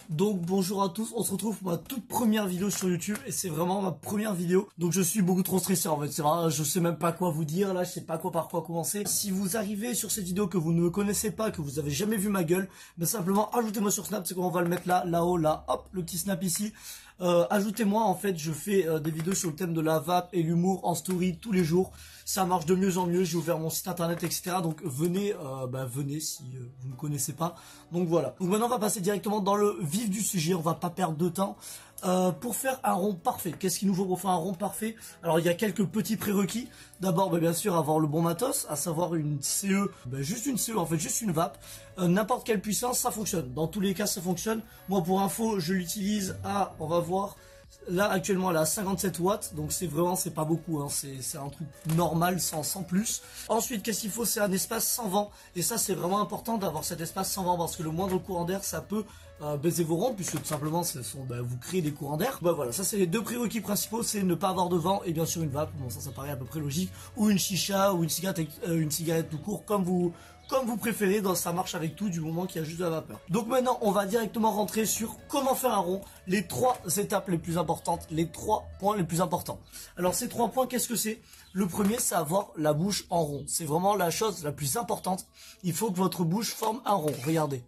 Donc bonjour à tous, on se retrouve pour ma toute première vidéo sur YouTube et c'est vraiment ma première vidéo. Donc je suis beaucoup trop stressé en fait, c'est vrai, je sais même pas quoi vous dire là, je sais pas par quoi commencer. Si vous arrivez sur cette vidéo que vous ne me connaissez pas, que vous avez jamais vu ma gueule, ben simplement ajoutez-moi sur Snap, c'est qu'on va le mettre là-haut, là, hop, le petit Snap ici. Ajoutez-moi, en fait je fais des vidéos sur le thème de la vape et l'humour en story tous les jours. Ça marche de mieux en mieux, j'ai ouvert mon site internet, etc. Donc venez, venez si vous ne me connaissez pas. Donc voilà. Donc maintenant on va passer directement dans le vif du sujet, on va pas perdre de temps. Pour faire un rond parfait, qu'est-ce qu'il nous faut pour faire un rond parfait? Alors il y a quelques petits prérequis. D'abord bien sûr avoir le bon matos, à savoir une CE, juste une CE en fait, juste une vape. N'importe quelle puissance, ça fonctionne. Dans tous les cas ça fonctionne. Moi pour info je l'utilise à, on va voir, là actuellement elle est à 57 watts, donc c'est pas beaucoup, hein. C'est un truc normal sans plus. Ensuite qu'est-ce qu'il faut? C'est un espace sans vent, et ça c'est vraiment important d'avoir cet espace sans vent, parce que le moindre courant d'air ça peut baiser vos ronds, puisque tout simplement vous créez des courants d'air. Voilà, ça c'est les deux prérequis principaux, c'est ne pas avoir de vent et bien sûr une vape, bon ça paraît à peu près logique, ou une chicha, ou une cigarette tout court, comme vous préférez, ça marche avec tout du moment qu'il y a juste de la vapeur. Donc maintenant on va directement rentrer sur comment faire un rond, les 3 étapes les plus importantes, les 3 points les plus importants. Alors ces 3 points, qu'est-ce que c'est? Le premier, c'est avoir la bouche en rond, c'est vraiment la chose la plus importante. Il faut que votre bouche forme un rond, regardez.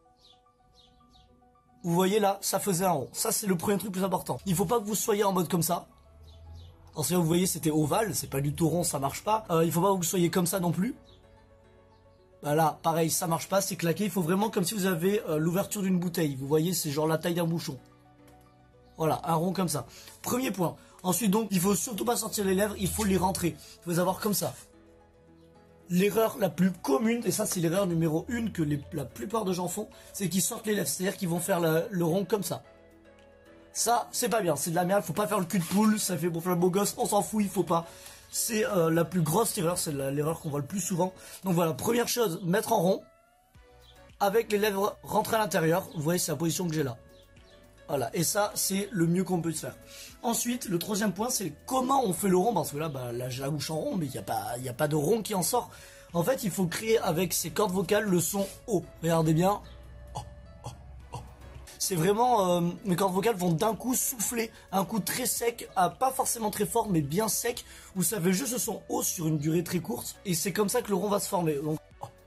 Vous voyez là, ça faisait un rond, ça c'est le premier truc plus important. Il faut pas que vous soyez en mode comme ça. Alors si vous voyez c'était ovale, c'est pas du tout rond, ça marche pas. Il faut pas que vous soyez comme ça non plus. Bah là, pareil, ça marche pas, c'est claqué. Il faut vraiment comme si vous avez l'ouverture d'une bouteille. Vous voyez, c'est genre la taille d'un bouchon. Voilà, un rond comme ça. Premier point. Ensuite donc, il faut surtout pas sortir les lèvres, il faut les rentrer. Il faut les avoir comme ça. L'erreur la plus commune, et ça c'est l'erreur numéro 1 que la plupart de gens font, c'est qu'ils sortent les lèvres. C'est-à-dire qu'ils vont faire le rond comme ça. Ça, c'est pas bien, c'est de la merde. Faut pas faire le cul de poule, ça fait pour faire le beau gosse, on s'en fout, il faut pas. C'est la plus grosse erreur, c'est l'erreur qu'on voit le plus souvent. Donc voilà, première chose, mettre en rond, avec les lèvres rentrées à l'intérieur. Vous voyez, c'est la position que j'ai là. Voilà, et ça, c'est le mieux qu'on peut se faire. Ensuite, le troisième point, c'est comment on fait le rond, parce que là, là j'ai la bouche en rond, mais il n'y a pas de rond qui en sort. En fait, il faut créer avec ses cordes vocales le son O. Regardez bien. C'est vraiment, mes cordes vocales vont d'un coup souffler, un coup très sec, pas forcément très fort, mais bien sec, où ça fait juste le son haut sur une durée très courte, et c'est comme ça que le rond va se former. Donc,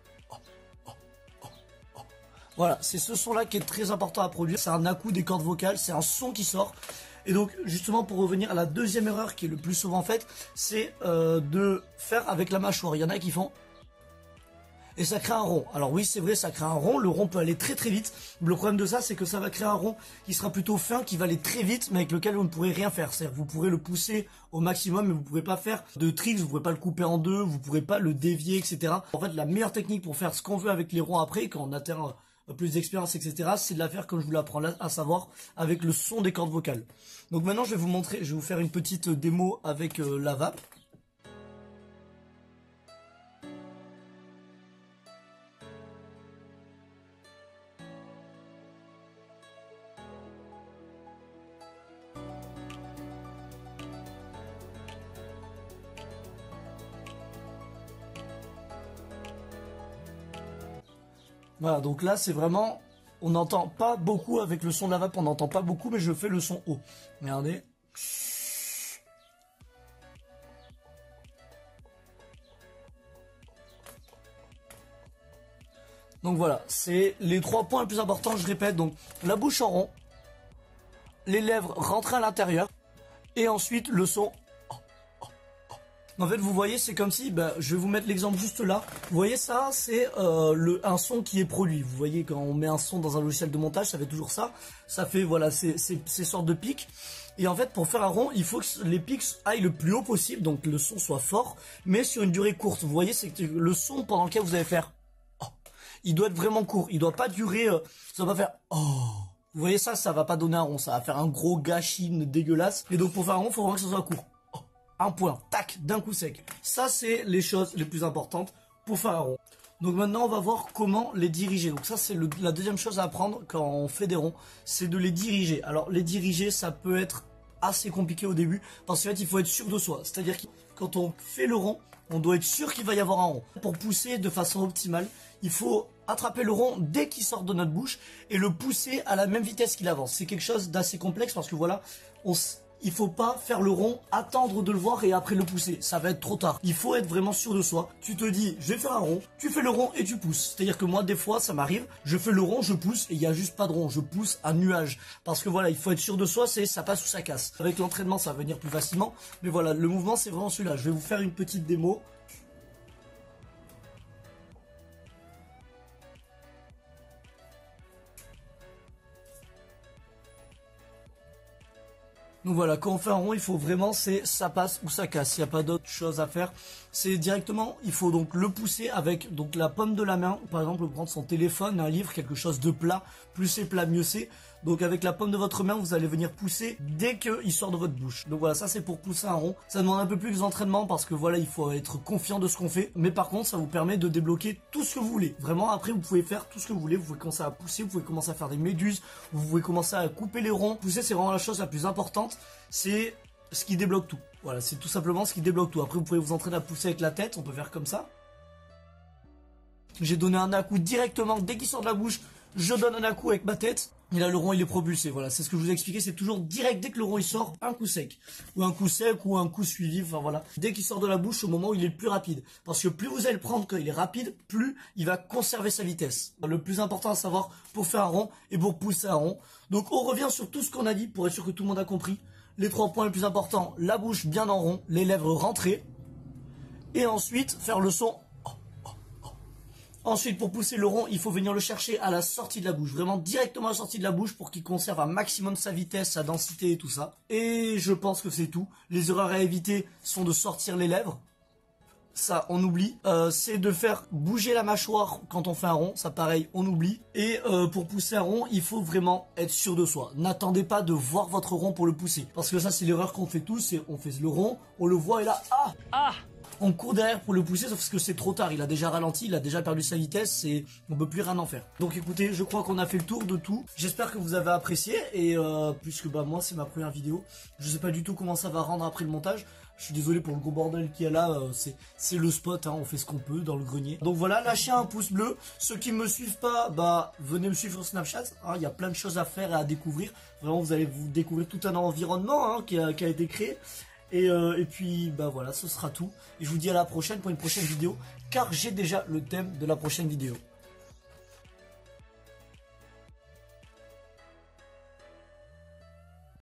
voilà, c'est ce son-là qui est très important à produire, c'est un à-coup des cordes vocales, c'est un son qui sort. Et donc, justement, pour revenir à la deuxième erreur qui est le plus souvent faite, c'est de faire avec la mâchoire. Il y en a qui font... Et ça crée un rond. Alors oui, c'est vrai, ça crée un rond. Le rond peut aller très très vite. Le problème de ça, c'est que ça va créer un rond qui sera plutôt fin, qui va aller très vite, mais avec lequel vous ne pourrez rien faire. C'est-à-dire que vous pourrez le pousser au maximum, mais vous ne pourrez pas faire de tricks, vous ne pourrez pas le couper en deux, vous ne pourrez pas le dévier, etc. En fait, la meilleure technique pour faire ce qu'on veut avec les ronds après, quand on atteint plus d'expérience, etc., c'est de la faire comme je vous l'apprends là, à savoir avec le son des cordes vocales. Donc maintenant, je vais vous montrer, je vais vous faire une petite démo avec la vape. Voilà, donc là c'est vraiment, on n'entend pas beaucoup avec le son de la vape, on n'entend pas beaucoup, mais je fais le son haut. Regardez. Donc voilà, c'est les 3 points les plus importants, je répète. Donc la bouche en rond, les lèvres rentrées à l'intérieur, et ensuite le son. En fait, vous voyez, c'est comme si, je vais vous mettre l'exemple juste là. Vous voyez ça, c'est un son qui est produit. Vous voyez, quand on met un son dans un logiciel de montage, ça fait toujours ça. Ça fait, voilà, ces sortes de pics. Et en fait, pour faire un rond, il faut que les pics aillent le plus haut possible, donc le son soit fort, mais sur une durée courte. Vous voyez, c'est que le son pendant lequel vous allez faire, il doit être vraiment court. Il doit pas durer, ça va pas faire, Vous voyez ça, ça va pas donner un rond, ça va faire un gros gâchis dégueulasse. Et donc pour faire un rond, il faut vraiment que ça soit court. Un point, tac, d'un coup sec. Ça, c'est les choses les plus importantes pour faire un rond. Donc maintenant, on va voir comment les diriger. Donc ça, c'est la deuxième chose à apprendre quand on fait des ronds, c'est de les diriger. Alors, les diriger, ça peut être assez compliqué au début, parce qu'en fait, il faut être sûr de soi. C'est-à-dire que quand on fait le rond, on doit être sûr qu'il va y avoir un rond. Pour pousser de façon optimale, il faut attraper le rond dès qu'il sort de notre bouche et le pousser à la même vitesse qu'il avance. C'est quelque chose d'assez complexe parce que voilà, il faut pas faire le rond, attendre de le voir et après le pousser. Ça va être trop tard. Il faut être vraiment sûr de soi. Tu te dis, je vais faire un rond, tu fais le rond et tu pousses. C'est-à-dire que moi, des fois, ça m'arrive, je fais le rond, je pousse et il n'y a juste pas de rond. Je pousse un nuage. Parce que voilà, il faut être sûr de soi, c'est ça passe ou ça casse. Avec l'entraînement, ça va venir plus facilement. Mais voilà, le mouvement, c'est vraiment celui-là. Je vais vous faire une petite démo. Donc voilà, quand on fait un rond, il faut vraiment, c'est ça passe ou ça casse. Il n'y a pas d'autre chose à faire. C'est directement, il faut donc le pousser avec donc la paume de la main. Par exemple, prendre son téléphone, un livre, quelque chose de plat. Plus c'est plat, mieux c'est. Donc avec la paume de votre main, vous allez venir pousser dès qu'il sort de votre bouche. Donc voilà, ça c'est pour pousser un rond. Ça demande un peu plus d'entraînement parce que voilà, il faut être confiant de ce qu'on fait. Mais par contre, ça vous permet de débloquer tout ce que vous voulez. Vraiment, après, vous pouvez faire tout ce que vous voulez. Vous pouvez commencer à pousser, vous pouvez commencer à faire des méduses. Vous pouvez commencer à couper les ronds. Pousser, c'est vraiment la chose la plus importante. C'est ce qui débloque tout. Voilà, c'est tout simplement ce qui débloque tout. Après, vous pouvez vous entraîner à pousser avec la tête. On peut faire comme ça. J'ai donné un à-coup directement dès qu'il sort de la bouche. Je donne un à-coup avec ma tête. Et là, le rond, il est propulsé. Voilà, c'est ce que je vous ai expliqué. C'est toujours direct dès que le rond, il sort, un coup sec. Ou un coup sec, ou un coup suivi. Enfin, voilà. Dès qu'il sort de la bouche, au moment où il est le plus rapide. Parce que plus vous allez le prendre quand il est rapide, plus il va conserver sa vitesse. Le plus important à savoir pour faire un rond et pour pousser un rond. Donc, on revient sur tout ce qu'on a dit pour être sûr que tout le monde a compris. Les 3 points les plus importants. La bouche bien en rond. Les lèvres rentrées. Et ensuite, faire le son. Ensuite, pour pousser le rond, il faut venir le chercher à la sortie de la bouche. Vraiment directement à la sortie de la bouche pour qu'il conserve un maximum sa vitesse, sa densité et tout ça. Et je pense que c'est tout. Les erreurs à éviter sont de sortir les lèvres. Ça, on oublie. C'est de faire bouger la mâchoire quand on fait un rond. Ça, pareil, on oublie. Et pour pousser un rond, il faut vraiment être sûr de soi. N'attendez pas de voir votre rond pour le pousser. Parce que ça, c'est l'erreur qu'on fait tous. C'est on fait le rond, on le voit et là, on court derrière pour le pousser, sauf que c'est trop tard. Il a déjà ralenti, il a déjà perdu sa vitesse et on peut plus rien en faire. Donc écoutez, je crois qu'on a fait le tour de tout. J'espère que vous avez apprécié et puisque bah moi c'est ma première vidéo, je sais pas du tout comment ça va rendre après le montage. Je suis désolé pour le gros bordel qu'il y a là, c'est le spot, hein, on fait ce qu'on peut dans le grenier. Donc voilà, lâchez un pouce bleu. Ceux qui me suivent pas, bah venez me suivre sur Snapchat. Hein, il y a plein de choses à faire et à découvrir. Vraiment, vous allez vous découvrir tout un environnement hein, qui a été créé. Et puis bah voilà, ce sera tout. Et je vous dis à la prochaine pour une prochaine vidéo, car j'ai déjà le thème de la prochaine vidéo.